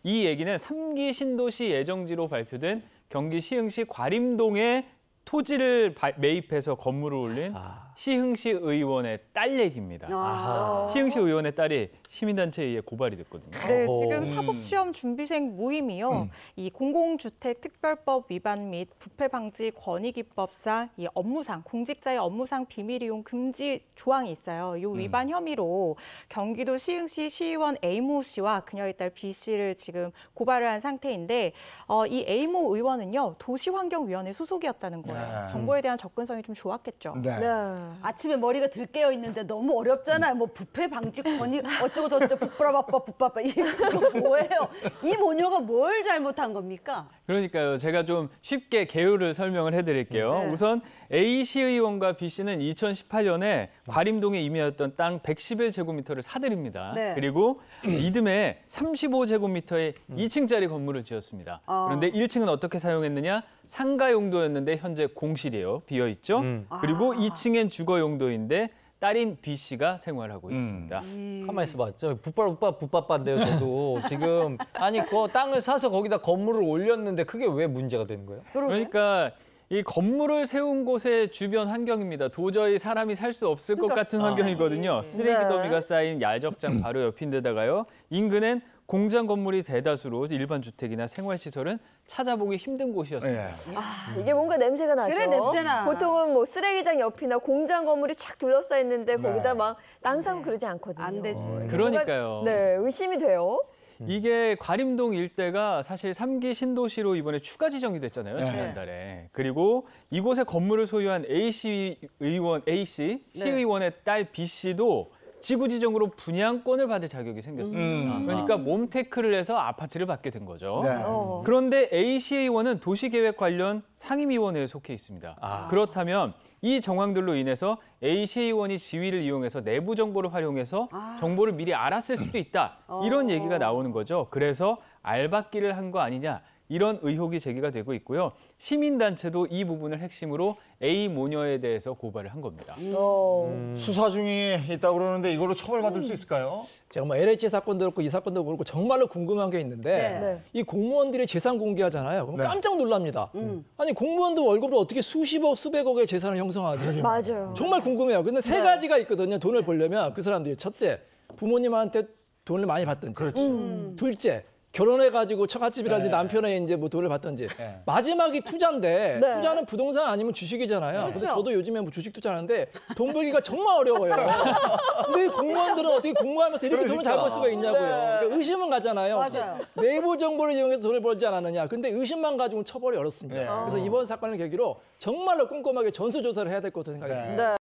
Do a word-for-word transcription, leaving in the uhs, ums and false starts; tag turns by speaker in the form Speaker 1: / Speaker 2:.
Speaker 1: 이 얘기는 삼 기 신도시 예정지로 발표된 경기 시흥시 과림동에 토지를 바, 매입해서 건물을 올린 아. 시흥시 의원의 딸 얘기입니다. 아. 시흥시 의원의 딸이 시민단체에 의해 고발이 됐거든요.
Speaker 2: 네, 지금 사법시험 준비생 모임이요. 음. 이 공공주택특별법 위반 및 부패방지 권익위법상 이 업무상, 공직자의 업무상 비밀이용 금지 조항이 있어요. 이 위반 음. 혐의로 경기도 시흥시 시의원 A모 씨와 그녀의 딸 B 씨를 지금 고발을 한 상태인데 어, 이 A모 의원은요. 도시환경위원회 소속이었다는 거예요. 네. 정보에 대한 접근성이 좀 좋았겠죠.
Speaker 3: 네.
Speaker 4: 네. 아침에 머리가 들깨어 있는데 너무 어렵잖아요. 뭐 부패 방지 권익 어쩌고 저쩌고 부빠바빠 부빠바 이게 뭐예요? 이 모녀가 뭘 잘못한 겁니까?
Speaker 1: 그러니까요. 제가 좀 쉽게 개요를 설명을 해드릴게요. 네. 우선 A 시의원과 B 씨는 이천십팔 년에 과림동에 임야였던 땅 백십일 제곱미터를 사들입니다. 네. 그리고 이듬해 삼십오 제곱미터의 음. 이 층짜리 건물을 지었습니다. 어. 그런데 일 층은 어떻게 사용했느냐? 상가 용도였는데 현재 공실이에요. 비어있죠. 음. 그리고 아. 이 층엔 주거 용도인데 딸인 B 씨가 생활하고 있습니다.
Speaker 5: 음. 가만히 있어봐. 저 붓바빠 붓바빠인데요. 저도 지금 아니 그 땅을 사서 거기다 건물을 올렸는데 그게 왜 문제가 되는 거예요?
Speaker 1: 그러니까 이 건물을 세운 곳의 주변 환경입니다. 도저히 사람이 살 수 없을 그러니까 것 같은 환경이거든요. 쓰레기 네. 더미가 쌓인 야적장 바로 옆인데다가요. 인근엔 공장 건물이 대다수로 일반 주택이나 생활시설은 찾아보기 힘든 곳이었습니다. 네.
Speaker 6: 아, 이게 뭔가 냄새가 나죠.
Speaker 4: 그래, 냄새나.
Speaker 6: 보통은 뭐 쓰레기장 옆이나 공장 건물이 쫙 둘러싸여 있는데 거기다 네. 막 땅 사고 네. 그러지 않거든요.
Speaker 4: 안 되지. 어,
Speaker 1: 그러니까요.
Speaker 6: 네, 의심이 돼요.
Speaker 1: 이게 과림동 일대가 사실 삼 기 신도시로 이번에 추가 지정이 됐잖아요. 네. 지난달에. 그리고 이곳에 건물을 소유한 A 씨 의원, A 씨 시의원의 딸 B 씨도 지구 지정으로 분양권을 받을 자격이 생겼습니다. 음. 그러니까 몸테크를 해서 아파트를 받게 된 거죠. 네. 어. 그런데 A 시의원은 도시계획 관련 상임위원회에 속해 있습니다. 아. 그렇다면 이 정황들로 인해서 A 시의원이 지위를 이용해서 내부 정보를 활용해서 아. 정보를 미리 알았을 수도 있다. 이런 얘기가 나오는 거죠. 그래서 알박기를 한 거 아니냐. 이런 의혹이 제기가 되고 있고요. 시민단체도 이 부분을 핵심으로 A 모녀에 대해서 고발을 한 겁니다.
Speaker 3: 음. 수사 중에 있다고 그러는데 이걸로 처벌받을 음. 수 있을까요?
Speaker 7: 제가 뭐 엘에이치 사건도 그렇고 이 사건도 그렇고 정말로 궁금한 게 있는데 네. 이 공무원들이 재산 공개하잖아요. 그럼 네. 깜짝 놀랍니다. 음. 아니 공무원도 월급으로 어떻게 수십억, 수백억의 재산을 형성하지?
Speaker 6: 맞아요.
Speaker 7: 정말 궁금해요. 근데 세 네. 가지가 있거든요. 돈을 벌려면 그 사람들이 첫째, 부모님한테 돈을 많이 받든지. 음. 둘째, 결혼해가지고 처갓집이라든지 네. 남편의 이제 뭐 돈을 받든지 네. 마지막이 투자인데 네. 투자는 부동산 아니면 주식이잖아요. 그렇죠. 근데 저도 요즘에 뭐 주식 투자하는데 돈 벌기가 정말 어려워요. 근데 공무원들은 어떻게 공부하면서 이렇게 그러니까. 돈을 잘 벌 수가 있냐고요. 네. 그러니까 의심은 가잖아요.
Speaker 4: 맞아요.
Speaker 7: 내부 정보를 이용해서 돈을 벌지 않았느냐. 근데 의심만 가지고는 처벌이 어렵습니다. 네. 그래서 이번 사건을 계기로 정말로 꼼꼼하게 전수조사를 해야 될 것으로 생각이 듭니다.
Speaker 6: 네.